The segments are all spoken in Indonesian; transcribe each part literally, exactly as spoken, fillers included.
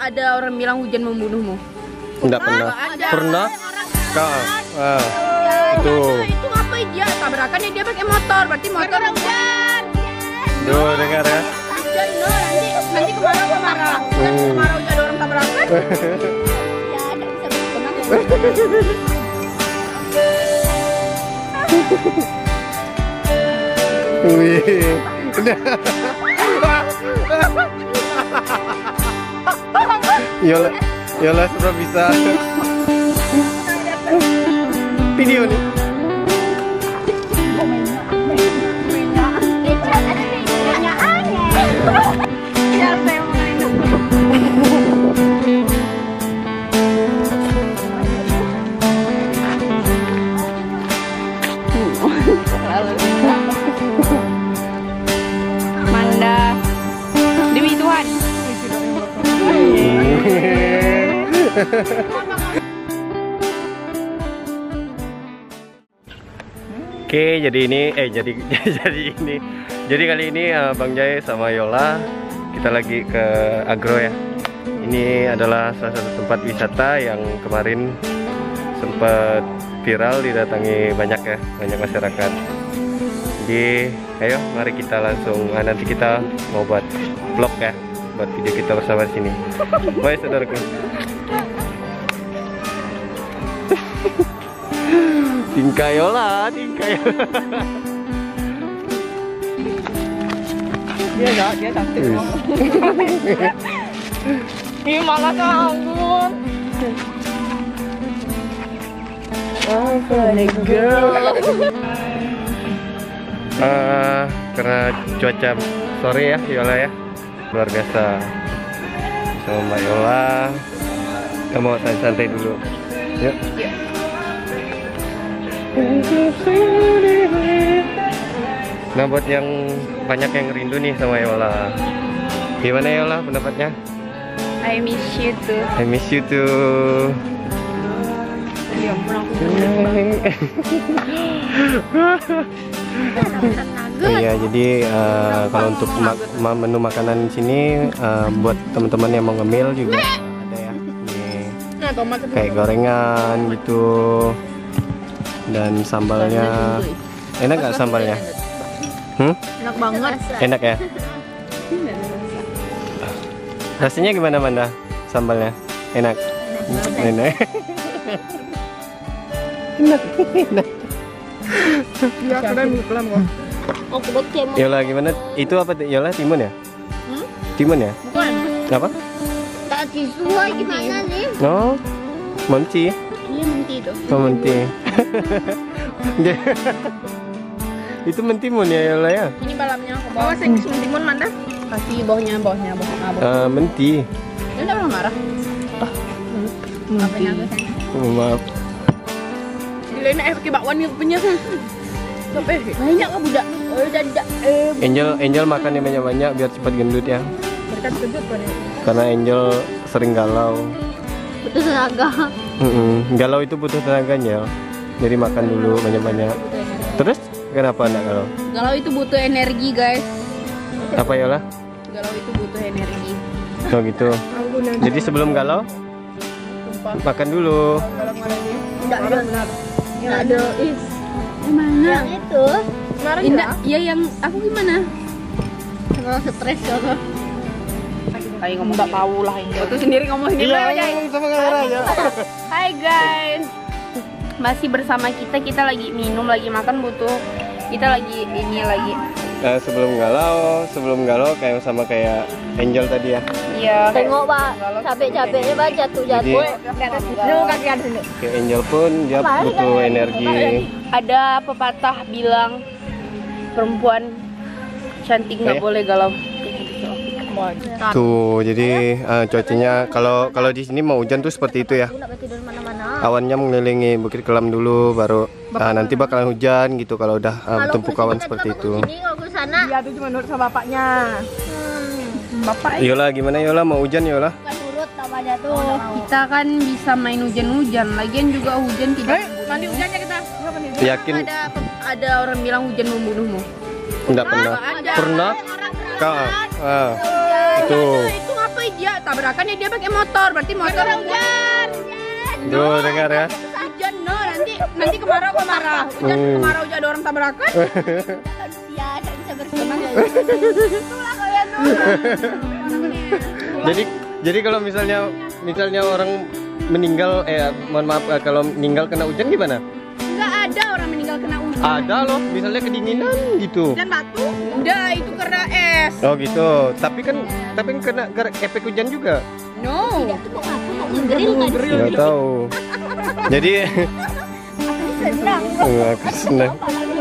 ada orang bilang hujan membunuhmu? Enggak pernah. Ada. Pernah? Kak. Ah. Itu. Tuh. Itu ngapain dia tabrakan ya, dia pakai motor, berarti motor hujan. Tuh dengar ya. Hujan no, nanti nanti kemarau kemarau. Nanti kemarau jadi orang tabrakan. Ya, ada bisa berkenang. Wih. Yola, Yola sudah bisa video nih. Manda demi Tuhan. Oke, jadi ini eh jadi jadi ini. Jadi kali ini uh, Bang Jai sama Yola kita lagi ke Agro ya. Ini adalah salah satu tempat wisata yang kemarin sempat viral, didatangi banyak ya, banyak masyarakat. Jadi, ayo mari kita langsung ah, nanti kita mau buat vlog ya, buat video kita bersama di sini. Bye saudaraku. Tingkah Yola, tingkah Yola. Dia enggak, dia cantik. Ini malah nganggur. Oh, funny girl. Uh, karena cuaca sore ya Yola ya, luar biasa. Sama Mbak Yola, kita mau santai-santai dulu. Yuk. Nah, buat yang banyak yang rindu nih sama Yola, gimana Yola pendapatnya? I miss you too. I miss you too. Iya, pulang. Iya, jadi uh, kalau untuk ma ma menu makanan di sini uh, buat teman-teman yang mau ngemil juga ada ya. Nih, kayak gorengan gitu. Dan sambalnya enak nggak sambalnya? Hmm? Enak banget. Enak ya? Rasanya gimana Manda? Sambalnya? Enak? Enak. Enak. Enak. Ya, keren pelan kok. Yola gimana? Itu apa? Yola timun ya? Hmm? Timun ya? Bukan. Apa? Tak siswa gimana nih? No, menti. Iya, menti itu. Oh, menti. Itu mentimun ya Yola ya? Ini balamnya ke bawah. Saya mentimun mana? Kasih bawahnya, bawahnya, bawahnya. Uh, menti. Dia udah pernah marah. Ah, menti. Oh, maaf. Lain nak pakai bakwan ni punya kan. Sampai banyak ke budak. Eh dah dah. Eh Angel Angel makan yang banyak-banyak biar cepat gendut ya. berkat gendut kan. Karena Angel sering galau. Butuh tenaga. Mm -mm. Galau itu butuh tenaga Angel. Jadi makan dulu banyak-banyak. Terus kenapa enggak galau? Galau itu butuh energi, guys. Apa Yola? Galau itu butuh energi. Oh gitu. Jadi sebelum galau makan dulu. Enggak ada benar. Enggak ada. Is. Yang mana? Yang itu. Indah. Ya yang aku gimana? Kalau stres kalau. Kayak ngomong enggak tahu lah ini. Waktu sendiri ngomong sendiri aja. Sama kamera aja. Hai guys. Masih bersama kita, kita lagi minum, lagi makan, butuh kita lagi ini lagi. Nah, sebelum galau, sebelum galau kayak sama kayak Angel tadi ya. Iya. Tengok Pak, capek-capeknya Pak jatuh-jatuh. Kayak Angel pun dia butuh energi. Ada pepatah bilang perempuan cantik nggak Ayah. boleh galau. Tuh, jadi uh, cuacanya kalau kalau di sini mau hujan tuh seperti itu ya. Awannya mengelilingi Bukit Kelam dulu, baru uh, nanti bakalan hujan gitu kalau udah uh, tumpuk awan seperti itu. Iya, itu cuma nurut sama bapaknya. Bapak Yola gimana Yola, mau hujan Yola? Nurut sama jatuh. kita kan bisa main hujan-hujan, lagian juga hujan tidak. Mandi hujannya kita. Yakin? Ada ada orang bilang hujan membunuhmu. Enggak pernah. Ada. Pernah? Kak, ah, Ya, itu. itu ngapain dia tabrakan ya dia pakai motor, berarti motor hujan. Tuh dengar ya. Hujan no, nanti nanti kemarau kemarau. Hujan Hmm. kemarau jadi orang tabrakan. Ya, saya bisa bersama. Itulah kalian tuh. Jadi jadi kalau misalnya misalnya orang meninggal eh mohon maaf eh, kalau meninggal kena hujan gimana? Enggak ada orang meninggal kena hujan. Ada loh, misalnya kedinginan gitu. Hujan batu? Udah itu karena es. Oh gitu. Tapi kan tapi kan kena kena efek hujan juga. No. Tidak tuh mau apa? Mau ngegril kan? Nggak tahu. Jadi Aku senang. oh, aku senang.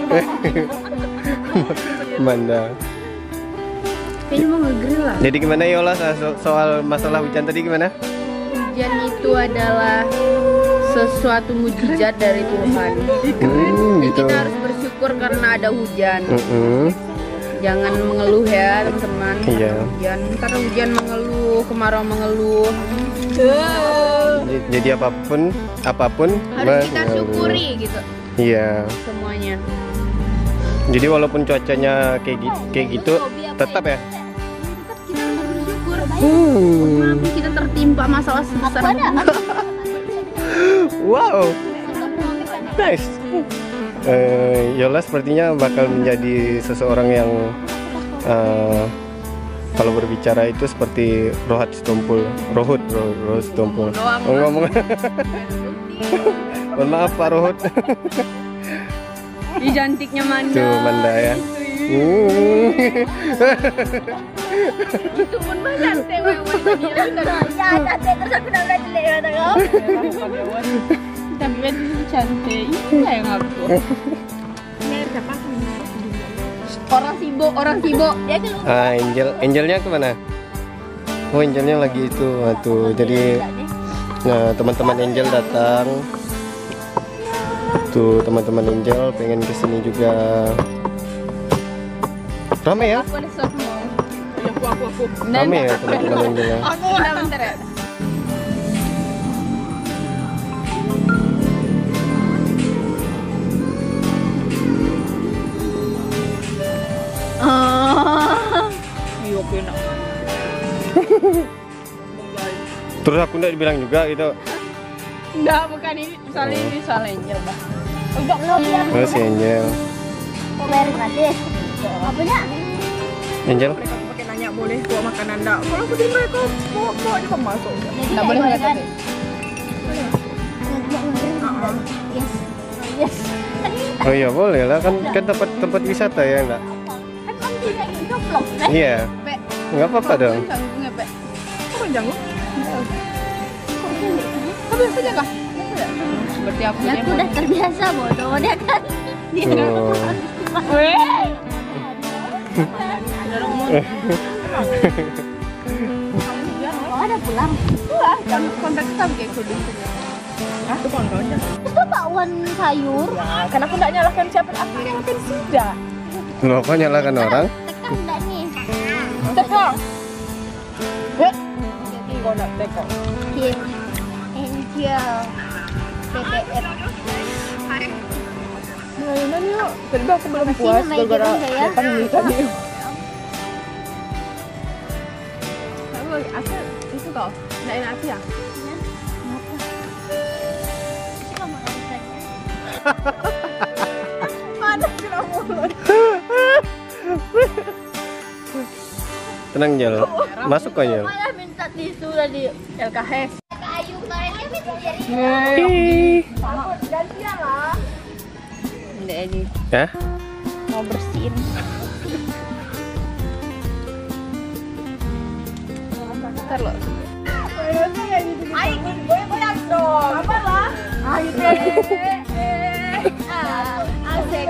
Manda. Kayaknya mau ngegrill lah. Jadi gimana Yola so- soal masalah hujan tadi gimana? Hujan itu adalah sesuatu mujizat dari Tuhan. Hmm, Jadi gitu. kita harus bersyukur karena ada hujan. Mm-mm. Jangan mengeluh ya teman-teman. Iya. Karena Hujan, ntar hujan mengeluh, kemarau mengeluh. Jadi- Jadi apapun apapun Harus kita mengeluh. syukuri gitu Iya. semuanya. Jadi walaupun cuacanya kayak gitu, kayak gitu tetap ya. Kita harus bersyukur. Hmm. Maaf kita tertimpa masalah sebesar Aku ada. Wow. Nice. Eh, Yola sepertinya bakal menjadi seseorang yang eh, kalau berbicara itu seperti Rohat Sitompul, Rohut, Rohut, Rohut Sitompul. Oh, ngomong. Mohon maaf Pak Rohut. Ih, cantiknya Manda. Tuh Manda ya. Hmm. Itu pun mah cantik wewe dia. Ya, cantik terus aku udah jelek kata kau. Tapi kan cantik. Iya yang aku. Orang sibuk, orang sibuk. Dia keluar. Ah, Angel, Angelnya kemana? Oh, Angelnya lagi itu, tuh. Jadi, nah teman-teman Angel datang. Tuh teman-teman Angel pengen kesini juga. Rame ya? Aku ada sesuatu mau. Aku aku aku. Rame ya teman-teman Angel ya. Aku udah bentar ya. Ah, iya enak. Terus aku nggak dibilang juga gitu. Enggak, bukan ini. Soalnya ini soal Angel, Mbak. Enggak belum ya. Oh si Angel. Mau bayar gratis. Apanya? Angel? Mereka pakai nanya boleh bawa makanan enggak? Kalau aku terima kok bawa bawa aja masuk. Enggak boleh kan? pakai. Yes. Yes. Oh iya boleh lah kan kan tempat tempat wisata ya enggak? Kan mandi kayak gitu vlog. Iya. Pe. Nggak apa-apa dong. Jangan Pe. Kok jangan? Tapi saja kah? Seperti aku Ya aku udah terbiasa bodoh dia kan. Dia Oh. Weh. Oh, ada pulang. Wah, jangan kontak sama kayak kudu. Ah, itu kontaknya. Itu bakwan sayur. Ya, karena aku enggak nyalahkan siapa aku yang akan sudah. Loh kok nyalakan orang? Tekan enggak nih? Tekong. Heh. Jadi kau nak tekong. Kim Angel P P F. Mainan yuk. Tadi aku belum Masih puas nama gara-gara ikan saya. datang ini tadi. Aku asal itu kau. Enggak enak sih ya? Mana kena mulut. Tenang Jel. Masuk kok Jel. Malah minta tisu tadi. L K S. Kayu kemarin dia minta jadi. Gantian lah. Enggak ini. Ya? Mau bersihin. Bentar loh. Ayo, goyang-goyang dong. Apa lah? Ayo deh. Asik.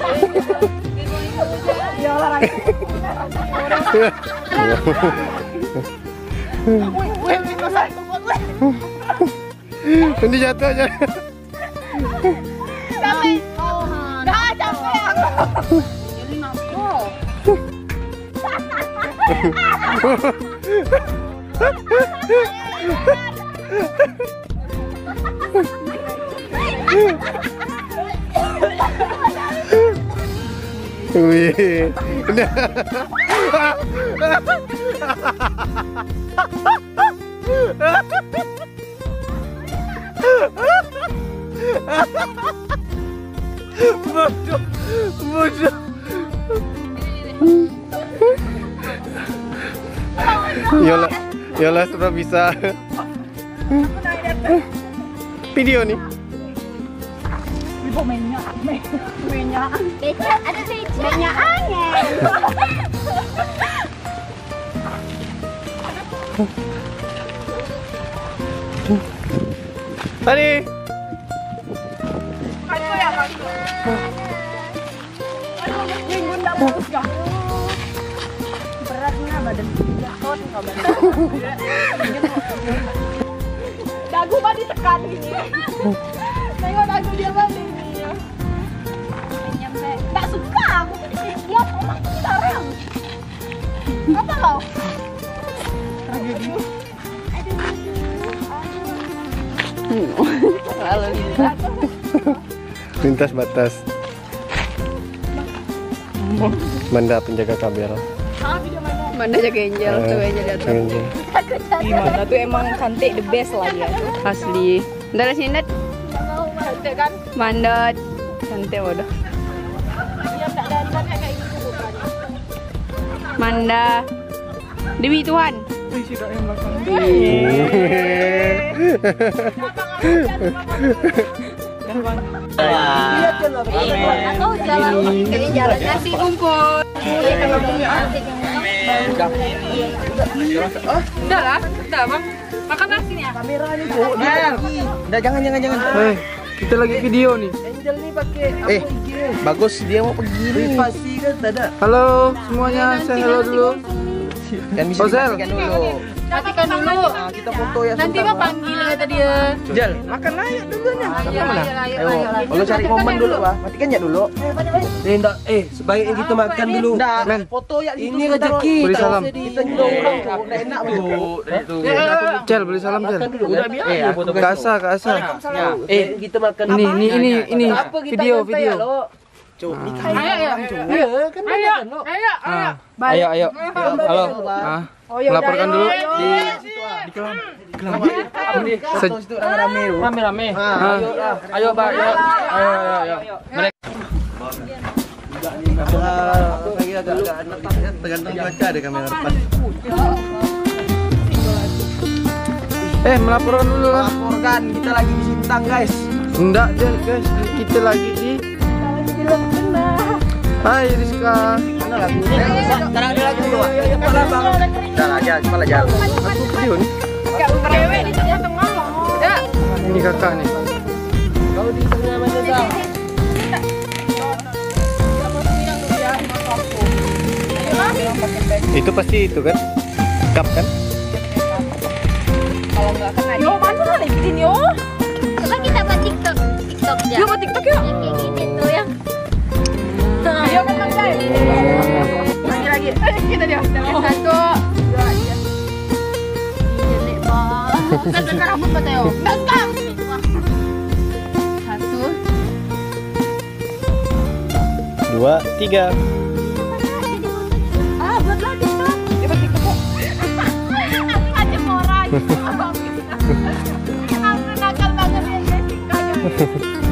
Ya olahraga. Wih, wih, itu satu. Ini jatuh aja. Capek. Dah capek aku. Jadi nafsu. Wih. Udah. Bodoh, bodoh. Yola, Yola sudah bisa video nih. Ibu mainnya, mainnya, beca, ada beca, mainnya angin. Tadi. Aku ya aku. Minggu ndak bagus kah? Beratnya badan jatuh kau badan. Dagu mah ditekan gini. Tengok dagu dia balik. Nggak suka aku dia emang sekarang. Apa kau? Lalu lintas. Lintas batas. Manda penjaga kamera. Mana jaga Angel tuh aja datang. Gimana tuh emang cantik the best lah dia tuh. Asli. Dari sini Nat. Cantik kan? Mandat. Cantik waduh. Dia nggak dandan kayak gitu bukannya. Manda. Dewi Tuhan. Atau jalan kayak jalan Nasi kumpul. Udah lah, udah bang. Makan nasinya. Udah jangan jangan jangan. Eh, kita lagi video nih. Angel nih pakai Eh, bagus dia mau pergi nih. privasi kan ada. Halo semuanya, saya hello dulu. Kan bisa Ozel. dimatikan dulu. Matikan dulu. Nah, kita foto ya Nanti mah panggil kata dia. Jal, makan aja dulu nih. Ayo, ayo, ayo, Ayo, ayo. kalau cari momen dulu, Pak. Matikan ya dulu. Eh, enggak, eh, sebaiknya kita makan dulu. Nah, Men. foto ya Ini rezeki. Beri salam. Kita juga orang tuh, udah enak Tuh, dari tuh. Cel, beli salam Cel. Udah biar Eh, aja aku foto Ke Asa, ke Asa. Eh, kita makan. Ini, ini, ini, ini Apa kita video, nyantai ya, video. lo? Ayo, ayo. Iya, kan Ayo, ayo, ayo. Ayo, ayo. Halo. Ah, melaporkan dulu di Foto situ rame-rame lu. Rame-rame. Ah. Ayo, Pak. Ayo. Ayo, ayo, ayo. Mereka Lagi agak-agak tergantung cuaca deh kamera depan. Eh, melaporkan dulu lah. Laporkan, kita lagi di Sintang, guys. Enggak, Jel, guys. Kita lagi di Hai Rizka. Mana lagunya? Sekarang ada lagu dulu, Pak. Kepala Bang. Jalan aja, kepala jalan. Aku video nih. cewek di tengah-tengah loh. Ya. Ini kakak nih. Kau di tengah mana, Bang? Itu pasti itu kan? Cup kan? Yo, mana nih bikin yo? Coba kita buat TikTok. TikTok ya. Yo, buat TikTok yuk. Yang kayak gini tuh yang. Ayo makan guys. Lagi lagi. Kita dia. Satu. Jelek banget. Kan dengar rambut Mateo. Enggak kan? Satu. Dua, tiga. Ah, buat lagi tuh. Ya buat TikTok kok. Aja orang. Aku nakal banget ya Jessica.